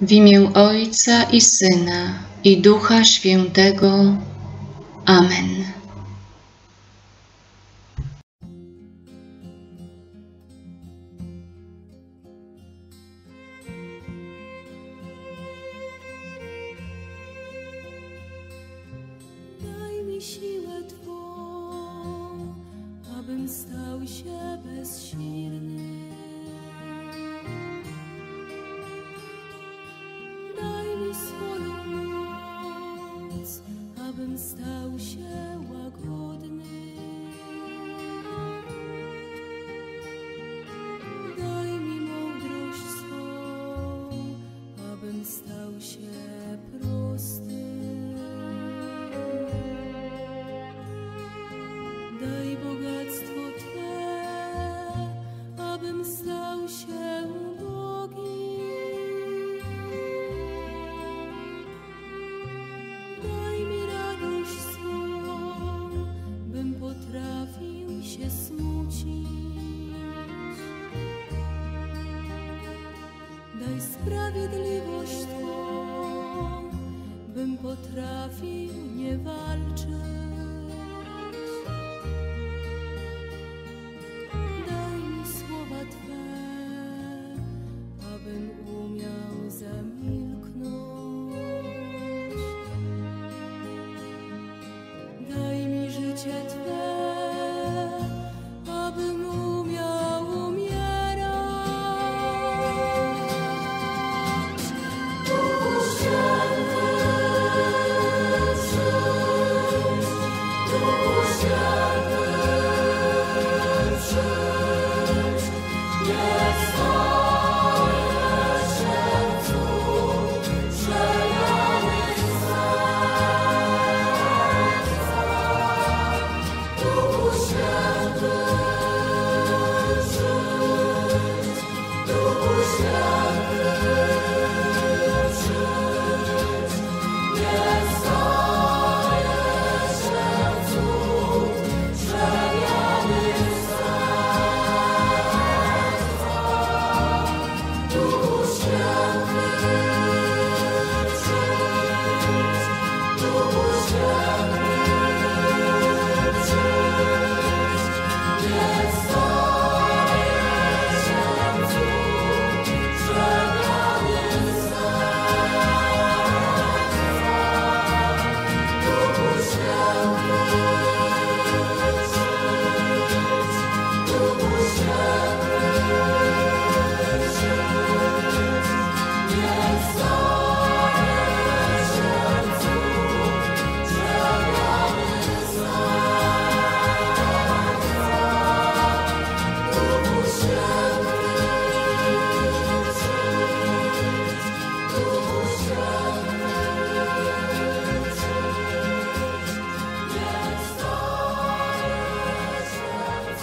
W imię Ojca i Syna, i Ducha Świętego. Amen. Daj mi siłę Twą, abym stał się bezsilny. Swoją moc, abym stał się łagodny. Daj mi mądrość swą, abym stał się prosty. Daj bogactwo Twe, abym stał się ubogi. Potrafił się smucić. Daj sprawiedliwość Twą, bym potrafił nie walczyć. Daj mi słowa Twe, abym umiał zamilknąć. Daj mi życie Twe, abym umiał umierać. Duchu Święty, przyjdź, Duchu Święty, przyjdź, niech staje się cud przemiany serca. Duchu Święty, przyjdź, Duchu Święty, przyjdź, niech staje się cud przemiany serca. Duchu Święty, przyjdź, Duchu Święty, przyjdź, niech staje się cud przemiany serca. Duchu Święty, przyjdź, Duchu Święty, przyjdź, niech staje się cud przemiany serca. Duchu Święty, przyjdź, Duchu Święty, przyjdź, niech staje się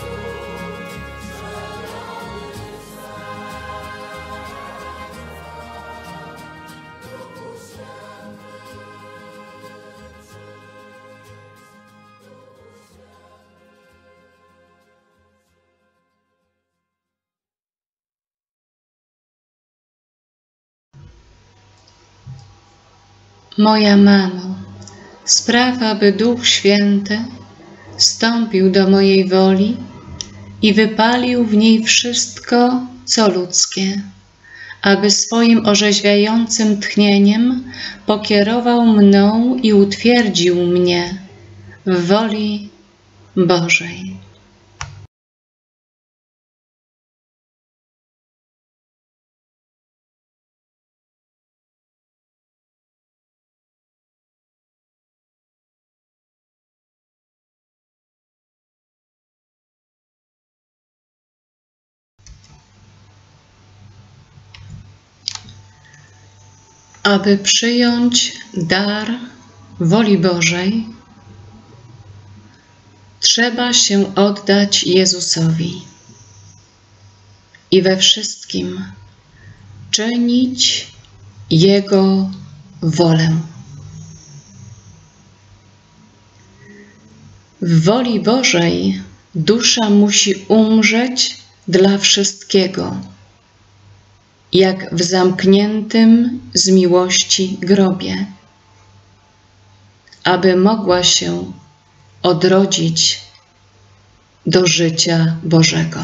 Moja mamo, spraw, aby Duch Święty wstąpił do mojej woli i wypalił w niej wszystko, co ludzkie, aby swoim orzeźwiającym tchnieniem pokierował mną i utwierdził mnie w woli Bożej. Aby przyjąć dar woli Bożej, trzeba się oddać Jezusowi i we wszystkim czynić Jego wolę. W woli Bożej dusza musi umrzeć dla wszystkiego. jak w zamkniętym z miłości grobie, aby mogła się odrodzić do życia Bożego.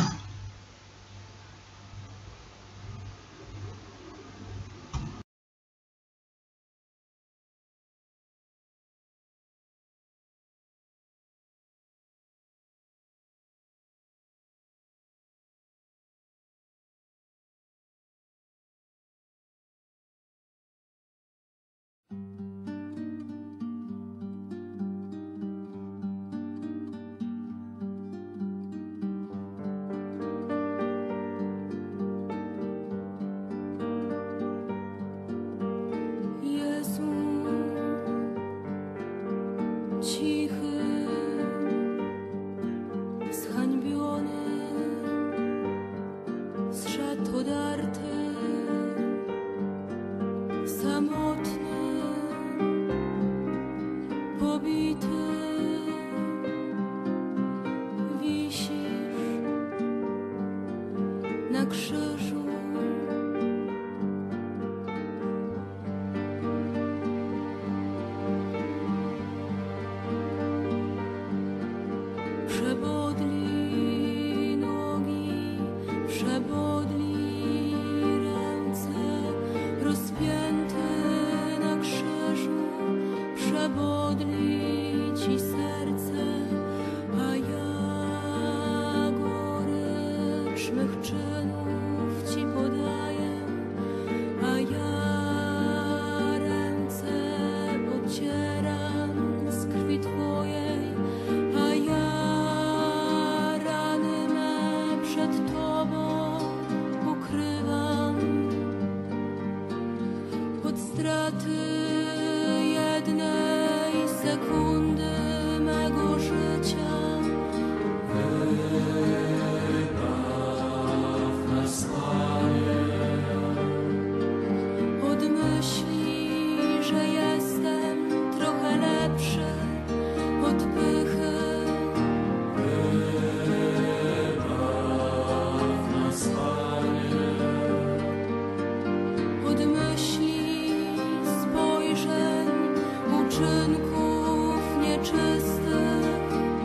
Jezu, cichy, zhańbiony, z szat odarty, samotny, pobity, wisisz na krzyżu. Przebodli nogi, przebodli ręce, rozpięty na krzyżu, przebodli ci serce, a ja gorycz mych czynów ci podaję, a ja ręce ocieram z krwi Twojej, a ja rany me przed Tobą ukrywam. Od straty jednej sekundy mego życia wybaw nas, Panie. Od myśli, że jestem trochę lepszy, od pychy od myśli, spojrzeń, uczynków nieczystych.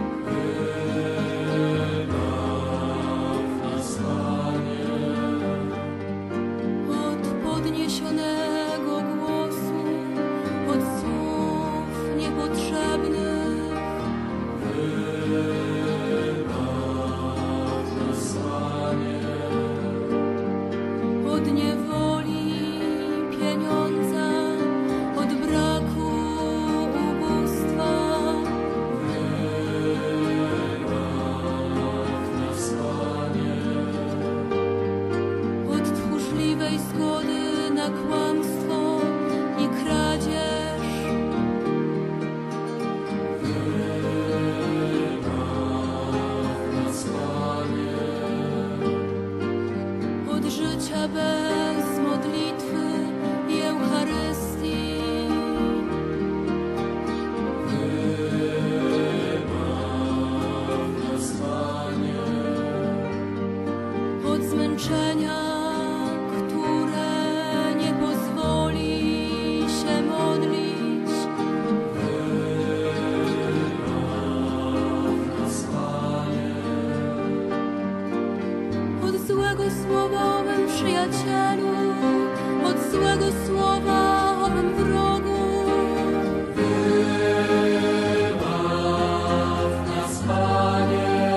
Od podniesionego głosu, od słów niepotrzebnych. Od niewoli pieniądza, od braku ubóstwa. Od tchórzliwej zgody na kłamstwo i kradzież. Od życia bez modlitwy i Eucharystii. Od zmęczenia, które nie pozwoli się modlić. Od złego słowa o mym przyjacielu, od złego słowa o mym wrogu. Wybaw nas, Panie.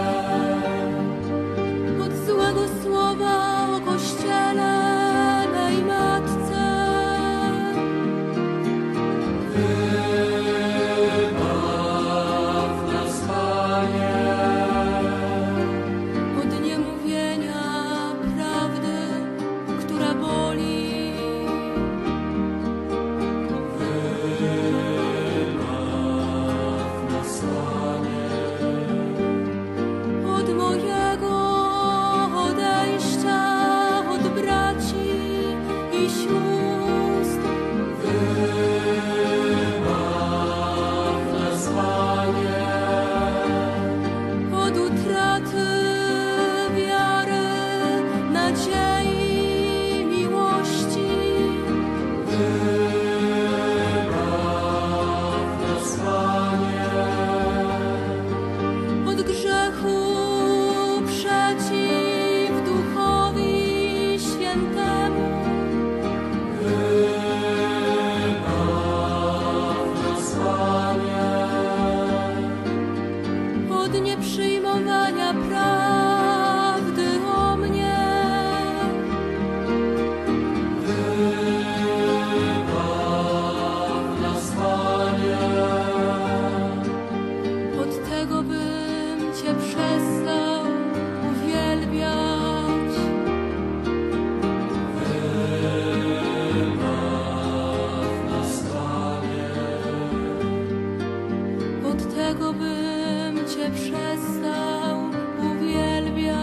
Od złego słowa o Kościele, mej matce. Wybaw nas, Panie. Od niemówienia prawdy, która boli. Wybaw nas, Panie. Od mojego odejścia od braci i sióstr. Wybaw nas, Panie. Od utraty wiary, nadziei, miłości. Od grzechu przeciw Duchowi Świętemu. Od nieprzyjmowania prawdy o mnie. Od tego bym Cię przestał uwielbiać. Od tego bym Cię przestał uwielbiać.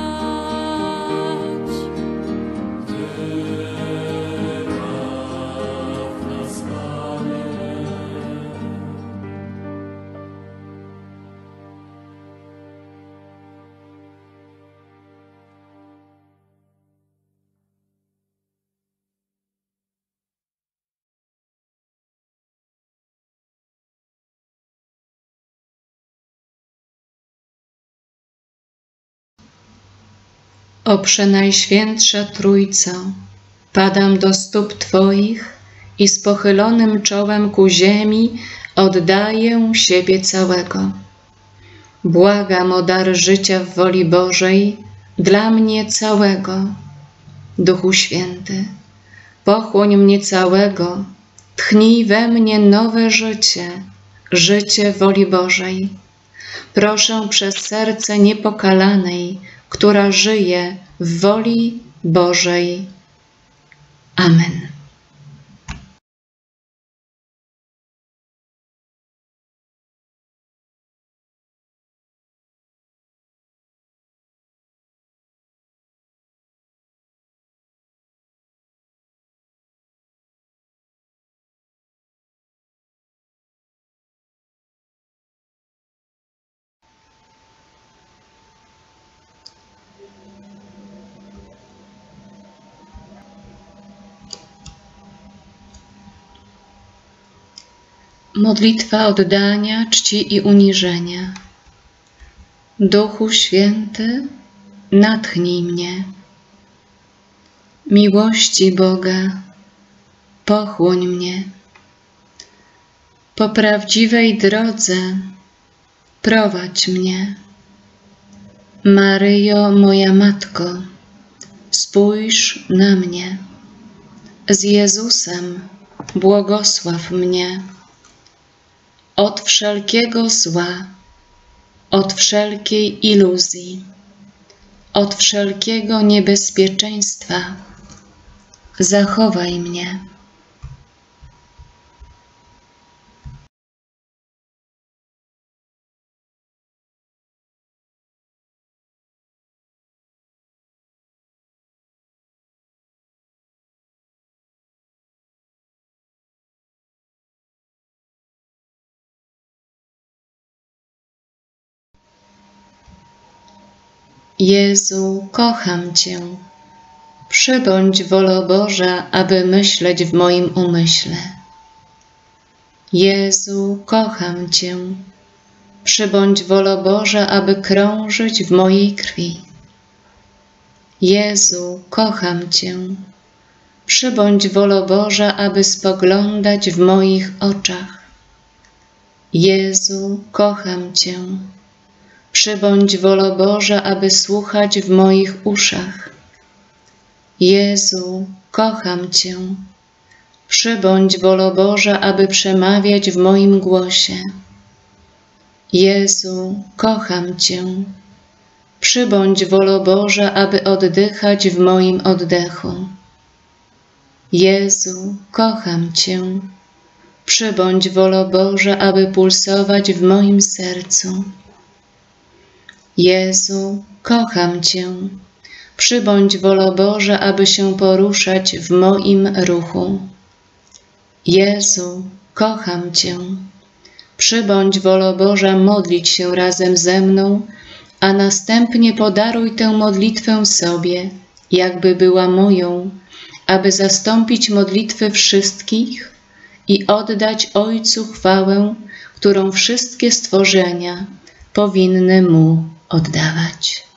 O Przenajświętsza Trójco, padam do stóp Twoich i z pochylonym czołem ku ziemi oddaję siebie całego. Błagam o dar życia w woli Bożej dla mnie całego. Duchu Święty, pochłoń mnie całego, tchnij we mnie nowe życie, życie woli Bożej. Proszę przez serce niepokalanej, która żyje w woli Bożej. Amen. Modlitwa oddania, czci i uniżenia. Duchu Święty, natchnij mnie. Miłości Boga, pochłoń mnie. Po prawdziwej drodze prowadź mnie. Maryjo, moja Matko, spójrz na mnie. Z Jezusem błogosław mnie. Od wszelkiego zła, od wszelkiej iluzji, od wszelkiego niebezpieczeństwa zachowaj mnie. Jezu, kocham Cię. Przybądź wola Boża, aby myśleć w moim umyśle. Jezu, kocham Cię. Przybądź wola Boża, aby krążyć w mojej krwi. Jezu, kocham Cię. Przybądź wola Boża, aby spoglądać w moich oczach. Jezu, kocham Cię. Przybądź wola Boża, aby słuchać w moich uszach. Jezu, kocham Cię. Przybądź wola Boża, aby przemawiać w moim głosie. Jezu, kocham Cię. Przybądź wola Boża, aby oddychać w moim oddechu. Jezu, kocham Cię. Przybądź wola Boża, aby pulsować w moim sercu. Jezu, kocham Cię. Przybądź wola Boża, aby się poruszać w moim ruchu. Jezu, kocham Cię. Przybądź wola Boża modlić się razem ze mną, a następnie podaruj tę modlitwę sobie, jakby była moją, aby zastąpić modlitwy wszystkich i oddać Ojcu chwałę, którą wszystkie stworzenia powinny Mu oddawać.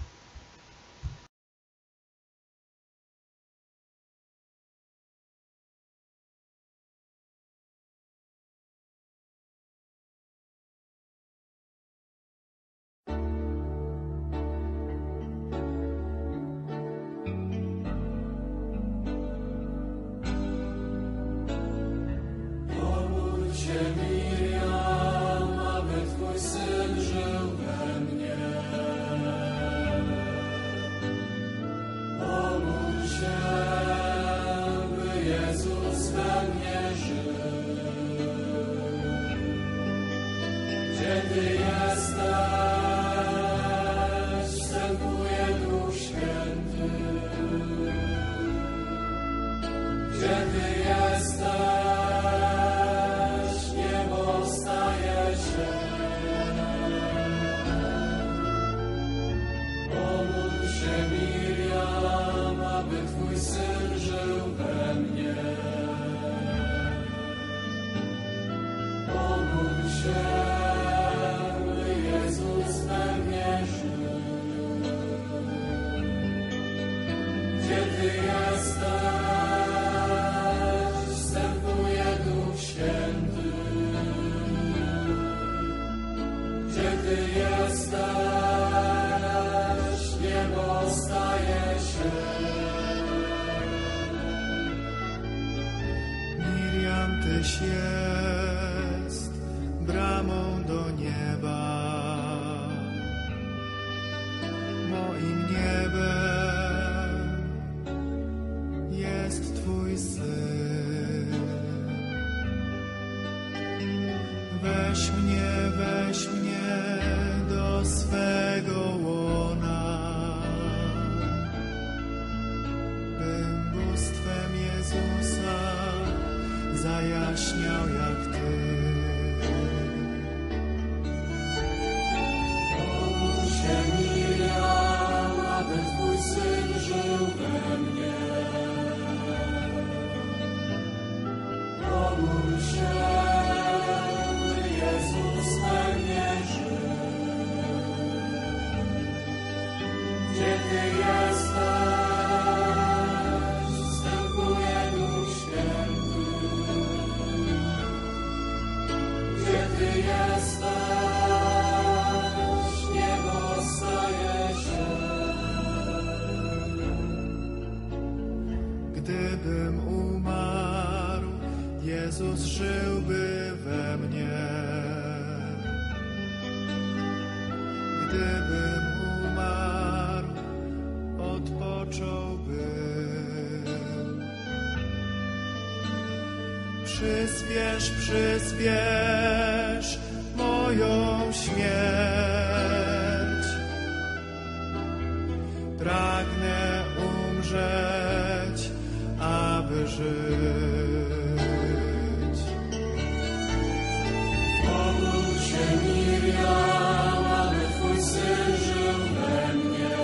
Tyś jest bramą do nieba, moim niebem jest Twój Syn. Weź mnie do swego łona, bym bóstwem Jezusa zajaśniał jak Ty. Pomóż się Miriam, aby Twój Syn żył we mnie. Pomóż się, by Jezus we mnie żył. Gdzie Ty jesteś? Gdybym umarł, Jezus żyłby we mnie. Gdybym umarł, odpocząłbym. Przyspiesz moją śmierć. Pragnę umrzeć, aby żyć. Pomóż się Miriam, aby Twój Syn żył we mnie.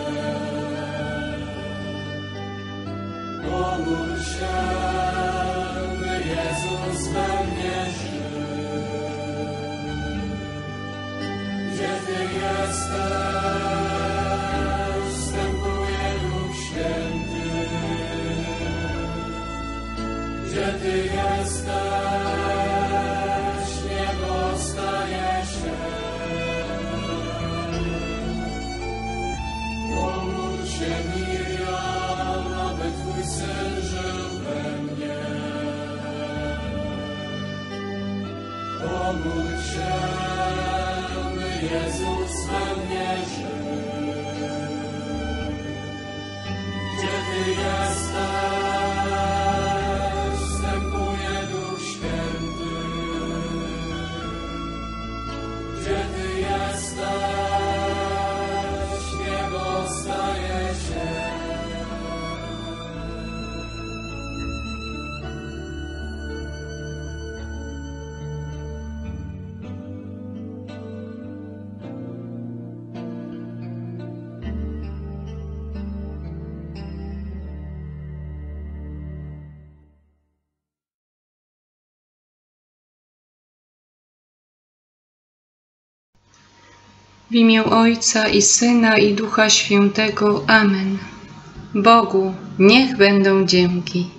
Pomóż się, by Jezus we mnie żył. Gdzie Ty jesteś, wstępuje Duch Święty. Gdzie Ty jesteś, niebo staje się. Pomóż się Miriam, aby Twój Syn żył we mnie. Pomóż się, by Jezus we mnie żył. Gdzie Ty jesteś, wstępuje Duch Święty. Gdzie Ty jesteś, niebo staje się. W imię Ojca i Syna i Ducha Świętego. Amen. Bogu niech będą dzięki.